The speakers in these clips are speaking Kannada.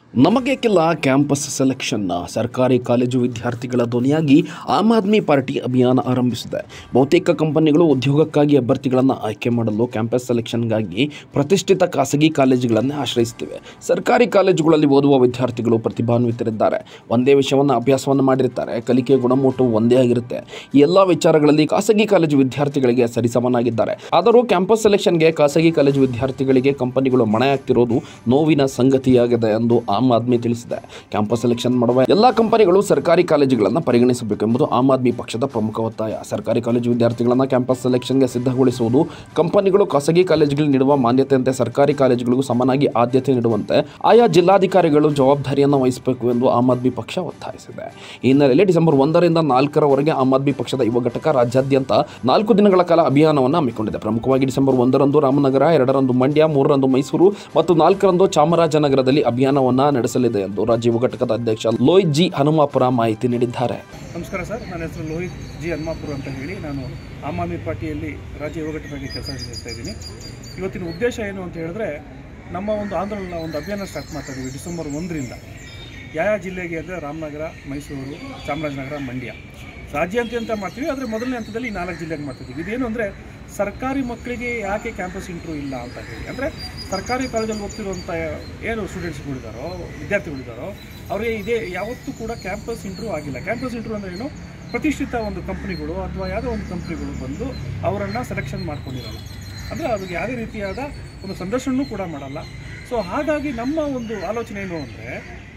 ನಮಗೇಕಿಲ್ಲ ಕ್ಯಾಂಪಸ್ ಸೆಲೆಕ್ಷನ್ ಸರ್ಕಾರಿ ಕಾಲೇಜು ವಿದ್ಯಾರ್ಥಿಗಳ ಧ್ವನಿಯಾಗಿ ಆಮ್ ಆದ್ಮಿ ಪಾರ್ಟಿ ಅಭಿಯಾನ ಆರಂಭಿಸಿದೆ. ಬಹುತೇಕ ಕಂಪನಿಗಳು ಉದ್ಯೋಗಕ್ಕಾಗಿ ಅಭ್ಯರ್ಥಿಗಳನ್ನು ಆಯ್ಕೆ ಮಾಡಲು ಕ್ಯಾಂಪಸ್ ಸೆಲೆಕ್ಷನ್ಗಾಗಿ ಪ್ರತಿಷ್ಠಿತ ಖಾಸಗಿ ಕಾಲೇಜುಗಳನ್ನೇ ಆಶ್ರಯಿಸುತ್ತಿವೆ. ಸರ್ಕಾರಿ ಕಾಲೇಜುಗಳಲ್ಲಿ ಓದುವ ವಿದ್ಯಾರ್ಥಿಗಳು ಪ್ರತಿಭಾನ್ವಿತರಿದ್ದಾರೆ. ಒಂದೇ ವಿಷಯವನ್ನು ಅಭ್ಯಾಸವನ್ನು ಮಾಡಿರ್ತಾರೆ. ಕಲಿಕೆ ಗುಣಮಟ್ಟವು ಒಂದೇ ಆಗಿರುತ್ತೆ. ಈ ಎಲ್ಲ ವಿಚಾರಗಳಲ್ಲಿ ಖಾಸಗಿ ಕಾಲೇಜು ವಿದ್ಯಾರ್ಥಿಗಳಿಗೆ ಸರಿಸಮನಾಗಿದ್ದಾರೆ. ಆದರೂ ಕ್ಯಾಂಪಸ್ ಸೆಲೆಕ್ಷನ್ಗೆ ಖಾಸಗಿ ಕಾಲೇಜು ವಿದ್ಯಾರ್ಥಿಗಳಿಗೆ ಕಂಪನಿಗಳು ಮಣೆಯಾಗ್ತಿರೋದು ನೋವಿನ ಸಂಗತಿಯಾಗಿದೆ ಎಂದು ಆಮ್ ಆದ್ಮಿ ತಿಳಿಸಿದೆ. ಕ್ಯಾಂಪಸ್ ಸೆಲೆಕ್ಷನ್ ಮಾಡುವ ಎಲ್ಲ ಕಂಪನಿಗಳು ಸರ್ಕಾರಿ ಕಾಲೇಜುಗಳನ್ನು ಪರಿಗಣಿಸಬೇಕೆಂಬುದು ಆಮ್ ಆದ್ಮಿ ಪಕ್ಷದ ಪ್ರಮುಖ ಒತ್ತಾಯ. ಸರ್ಕಾರಿ ಕಾಲೇಜು ವಿದ್ಯಾರ್ಥಿಗಳನ್ನು ಕ್ಯಾಂಪಸ್ ಸೆಲೆಕ್ಷನ್ಗೆ ಸಿದ್ಧಗೊಳಿಸುವುದು, ಕಂಪನಿಗಳು ಖಾಸಗಿ ಕಾಲೇಜುಗಳಿಗೆ ನೀಡುವ ಮಾನ್ಯತೆಯಂತೆ ಸರ್ಕಾರಿ ಕಾಲೇಜುಗಳಿಗೂ ಸಮನಾಗಿ ಆದ್ಯತೆ ನೀಡುವಂತೆ ಆಯಾ ಜಿಲ್ಲಾಧಿಕಾರಿಗಳು ಜವಾಬ್ದಾರಿಯನ್ನು ವಹಿಸಬೇಕು ಎಂದು ಆಮ್ ಆದ್ಮಿ ಪಕ್ಷ ಒತ್ತಾಯಿಸಿದೆ. ಈ ಹಿನ್ನೆಲೆಯಲ್ಲಿ ಡಿಸೆಂಬರ್ 1ರಿಂದ 4ರವರೆಗೆ ಆಮ್ ಆದ್ಮಿ ಪಕ್ಷದ ಯುವ ಘಟಕ ರಾಜ್ಯಾದ್ಯಂತ 4 ದಿನಗಳ ಕಾಲ ಅಭಿಯಾನವನ್ನು ಹಮ್ಮಿಕೊಂಡಿದೆ. ಪ್ರಮುಖವಾಗಿ ಡಿಸೆಂಬರ್ 1ರಂದು ರಾಮನಗರ, 2ರಂದು ಮಂಡ್ಯ, 3ರಂದು ಮೈಸೂರು ಮತ್ತು 4ರಂದು ಚಾಮರಾಜನಗರದಲ್ಲಿ ಅಭಿಯಾನವನ್ನು ನಡೆಸಲಿದೆ ಎಂದು ರಾಜ್ಯ ಯುವ ಘಟಕದ ಅಧ್ಯಕ್ಷ ಲೋಹಿತ್ ಜಿ ಹನುಮಾಪುರ ಮಾಹಿತಿ ನೀಡಿದ್ದಾರೆ. ನಮಸ್ಕಾರ ಸರ್, ನನ್ನ ಹೆಸರು ಲೋಹಿತ್ ಜಿ ಹನುಮಾಪುರ ಅಂತ ಹೇಳಿ ನಾನು ಆಮ್ ಆದ್ಮಿ ಪಾರ್ಟಿಯಲ್ಲಿ ರಾಜ್ಯ ಯುವ ಘಟಕವಾಗಿ ಕೆಲಸ ನಿರ್ವಹಿಸ್ತಾ ಇದ್ದೀನಿ. ಇವತ್ತಿನ ಉದ್ದೇಶ ಏನು ಅಂತ ಹೇಳಿದ್ರೆ, ನಮ್ಮ ಒಂದು ಆಂದೋಲನ, ಒಂದು ಅಭಿಯಾನ ಸ್ಟಾರ್ಟ್ ಮಾಡ್ತಾ ಇದ್ದೀವಿ ಡಿಸೆಂಬರ್ 1ರಿಂದ. ಯಾವ ಜಿಲ್ಲೆಗೆ ಅಂದರೆ ರಾಮನಗರ, ಮೈಸೂರು, ಚಾಮರಾಜನಗರ, ಮಂಡ್ಯ ರಾಜ್ಯಾದ್ಯಂತ ಮಾಡ್ತೀವಿ. ಆದರೆ ಮೊದಲನೇ ಹಂತದಲ್ಲಿ 4 ಜಿಲ್ಲೆಗೆ ಮಾಡ್ತಿದ್ದೀವಿ. ಇದೇನು ಅಂದರೆ, ಸರ್ಕಾರಿ ಮಕ್ಕಳಿಗೆ ಯಾಕೆ ಕ್ಯಾಂಪಸ್ ಇಂಟ್ರೂ ಇಲ್ಲ ಅಂತ ಹೇಳಿ, ಅಂದರೆ ಸರ್ಕಾರಿ ಕಾಲೇಜಲ್ಲಿ ಓದ್ತಿರುವಂಥ ಏನು ಸ್ಟೂಡೆಂಟ್ಸ್ಗಳಿದ್ದಾರೋ, ವಿದ್ಯಾರ್ಥಿಗಳಿದ್ದಾರೋ, ಅವರಿಗೆ ಇದೇ ಯಾವತ್ತೂ ಕೂಡ ಕ್ಯಾಂಪಸ್ ಇಂಟ್ರೂ ಆಗಿಲ್ಲ. ಕ್ಯಾಂಪಸ್ ಇಂಟ್ರೂ ಅಂದರೆ ಏನು, ಪ್ರತಿಷ್ಠಿತ ಒಂದು ಕಂಪ್ನಿಗಳು ಅಥವಾ ಯಾವುದೋ ಒಂದು ಕಂಪ್ನಿಗಳು ಬಂದು ಅವರನ್ನು ಸೆಲೆಕ್ಷನ್ ಮಾಡ್ಕೊಂಡಿರಲ್ಲ. ಅಂದರೆ ಅವ್ರಿಗೆ ಯಾವುದೇ ರೀತಿಯಾದ ಒಂದು ಸಂದರ್ಶನವೂ ಕೂಡ ಮಾಡಲ್ಲ. ಸೊ ಹಾಗಾಗಿ ನಮ್ಮ ಒಂದು ಆಲೋಚನೆ ಏನು ಅಂದರೆ,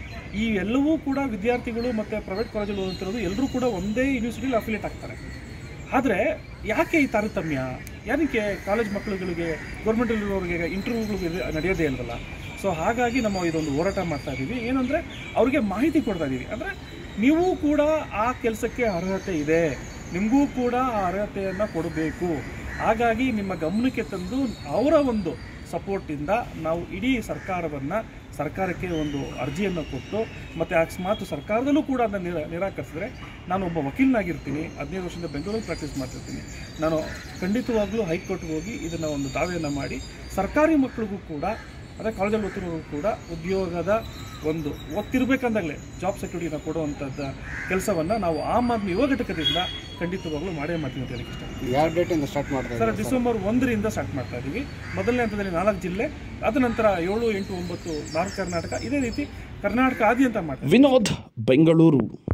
ಈ ಎಲ್ಲವೂ ಕೂಡ ವಿದ್ಯಾರ್ಥಿಗಳು ಮತ್ತು ಪ್ರೈವೇಟ್ ಕಾಲೇಜಲ್ಲಿ ಓದುತ್ತಿರೋದು ಎಲ್ಲರೂ ಕೂಡ ಒಂದೇ ಯೂನಿವರ್ಸಿಟಿಲಿ ಅಫಿಲಿಯೇಟ್ ಆಗ್ತಾರೆ. ಆದರೆ ಯಾಕೆ ಈ ತಾರತಮ್ಯ? ಏನಕ್ಕೆ ಕಾಲೇಜ್ ಮಕ್ಕಳುಗಳಿಗೆ, ಗೌರ್ಮೆಂಟಲ್ಲಿರೋರಿಗೆ ಇಂಟರ್ವ್ಯೂಗಳಿಗೆ ನಡೆಯೋದೇ ಇಲ್ವಲ್ಲ? ಸೊ ಹಾಗಾಗಿ ನಮ್ಮ ಇದೊಂದು ಹೋರಾಟ ಮಾಡ್ತಾ ಇದ್ದೀವಿ. ಏನಂದರೆ, ಅವರಿಗೆ ಮಾಹಿತಿ ಕೊಡ್ತಾ ಇದ್ದೀವಿ. ಅಂದರೆ ನೀವು ಕೂಡ ಆ ಕೆಲಸಕ್ಕೆ ಅರ್ಹತೆ ಇದೆ, ನಿಮಗೂ ಕೂಡ ಆ ಅರ್ಹತೆಯನ್ನು ಕೊಡಬೇಕು. ಹಾಗಾಗಿ ನಿಮ್ಮ ಗಮನಕ್ಕೆ ತಂದು ಅವರ ಒಂದು ಸಪೋರ್ಟಿಂದ ನಾವು ಇಡೀ ಸರ್ಕಾರಕ್ಕೆ ಒಂದು ಅರ್ಜಿಯನ್ನು ಕೊಟ್ಟು, ಮತ್ತು ಅಕಸ್ಮಾತ್ ಸರ್ಕಾರದಲ್ಲೂ ಕೂಡ ಅದನ್ನು ನಿರಾಕರಿಸಿದ್ರೆ, ನಾನು ಒಬ್ಬ ವಕೀಲನಾಗಿರ್ತೀನಿ, 15 ವರ್ಷದಿಂದ ಬೆಂಗಳೂರಲ್ಲಿ ಪ್ರಾಕ್ಟೀಸ್ ಮಾಡ್ತಿರ್ತೀನಿ. ನಾನು ಖಂಡಿತವಾಗ್ಲೂ ಹೈಕೋರ್ಟ್ಗೆ ಹೋಗಿ ಇದನ್ನು ಒಂದು ದಾವೆಯನ್ನು ಮಾಡಿ ಸರ್ಕಾರಿ ಮಕ್ಕಳಿಗೂ ಕೂಡ, ಅದೇ ಕಾಲೇಜಲ್ಲಿ ಓದ್ತಿರೋರು ಕೂಡ ಉದ್ಯೋಗದ ಒಂದು ಓದ್ತಿರ್ಬೇಕಂದಾಗಲೇ ಜಾಬ್ ಸೆಕ್ಯೂರಿಟಿನ ಕೊಡುವಂಥದ್ದು ಕೆಲಸವನ್ನು ನಾವು ಆಮ್ ಆದ್ಮಿ ಯುವ ಘಟಕದಿಂದ ಖಂಡಿತವಾಗ್ಲೂ ಮಾಡೇ ಮಾಡ್ತೀವಿ ಅಂತ ಹೇಳಕ್ಕೆ ಇಷ್ಟ. ಯಾವ ಡೇಟಿಂದ ಸ್ಟಾರ್ಟ್ ಮಾಡ್ತಾ ಸರ್, ಡಿಸೆಂಬರ್ 1ರಿಂದ ಸ್ಟಾರ್ಟ್ ಮಾಡ್ತಾ ಇದ್ದೀವಿ. ಮೊದಲನೇ ಹಂತದಲ್ಲಿ 4 ಜಿಲ್ಲೆ, ಅದ ನಂತರ 7, 8, 9 ನಾರ್ತ್ ಕರ್ನಾಟಕ, ಇದೇ ರೀತಿ ಕರ್ನಾಟಕ ಆದ್ಯಂತ ಮಾಡ್ತೀವಿ. ವಿನೋದ್, ಬೆಂಗಳೂರು.